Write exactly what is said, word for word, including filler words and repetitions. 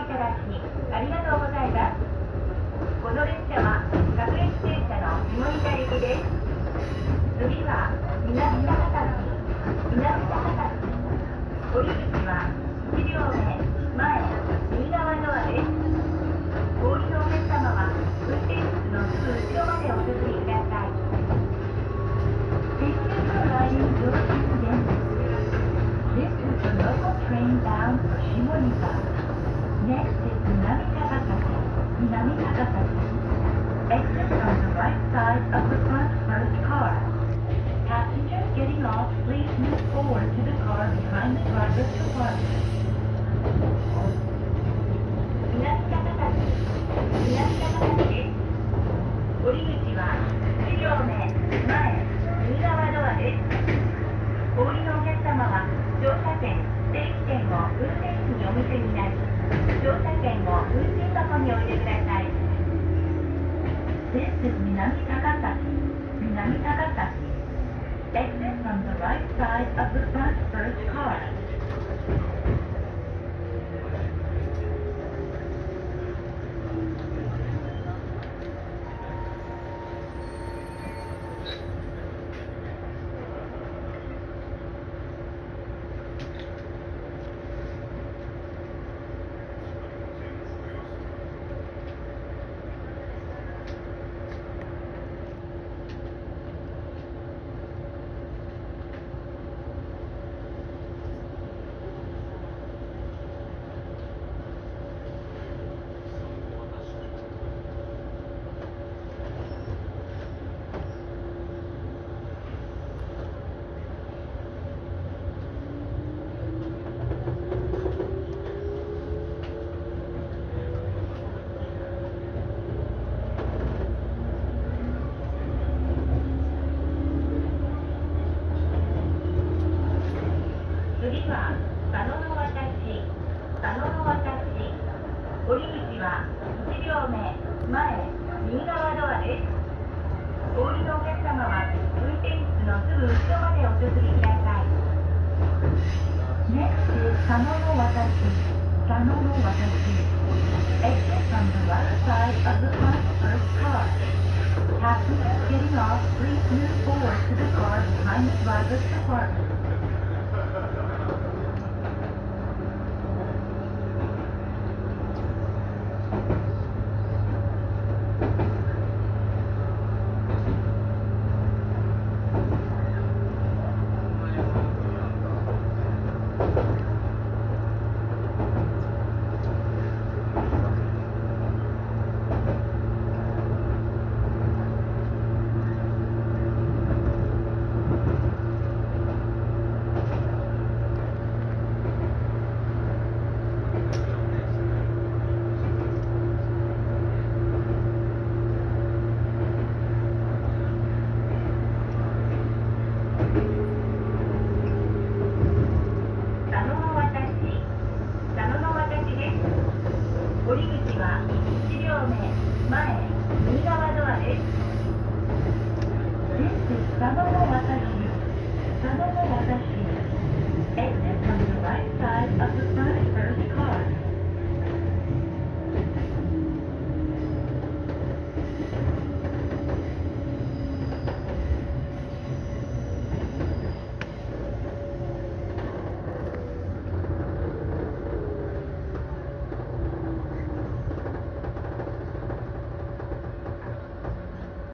いただきありがとうございます。この列車は各駅停車の下板行きです。次は南高崎、南高崎。降り口はいち両目、前、右側ドアです。お降りのお客様は運転室のすぐ後ろまでお進みください。Thank you for riding Philippine Dental. This is the local train bound for Shimonika. Next is Minami Takasaki, Minami Takasaki. Exit from the right side of the front first car. Passengers getting off, please move forward to the car behind the driver's compartment. 南高崎、南高崎です。降り口はいち両目、前、右側ドアです。お降りのお客様は乗車券、定期券を運転士にお見せになり、乗車券を運賃箱に置いてください。This is Minami Takasaki, Minami Takasaki. Exit from the right side of the front first car. 次は佐野の渡し、佐野の渡し。降り口はいち両目、前、右側ドアです。お降りのお客様は運転室のすぐ後ろまでお進みください。Next is 佐野の渡し、佐野の渡し。Exit from the right side of the front first car. Passengers getting off, please move forward to the car behind the driver's compartment. 降り口はいち両目、前、右側ドアです。This is 佐野の渡し、佐野の渡し。Exit from the right side